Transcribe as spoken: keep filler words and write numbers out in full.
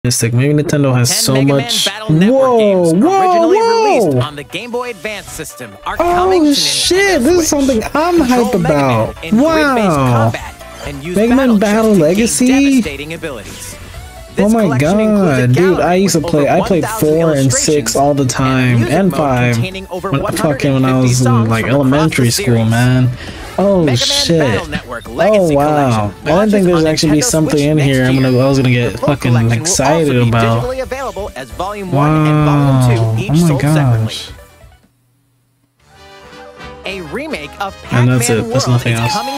Maybe Nintendo has so Mega Man much. Battle Network Whoa, games whoa, originally whoa! released on the Game Boy Advance system are coming Oh to shit! Nintendo This is Switch. something I'm Control hyped Mega Man about. in grid-based Wow! combat and use Mega Man battle Battle chips to gain Legacy? devastating abilities. Oh This my collection includes a god, dude! gallery I used to with play. over I played one thousand four and six illustrations all the time, music and mode five. containing over When, one fucking when I hundred fifty was in songs like from across elementary the school, series. man. Oh Mega Man shit! Battle Network Oh Legacy wow! Collection I didn't think launches there's on actually be Nintendo something Switch in here. next I'm gonna. year. I was gonna The get full fucking collection will excited also be about. digitally available as Volume Wow! one and Volume two, each Oh my sold separately. gosh! A remake of And that's Pac-Man it. There's World nothing is else. coming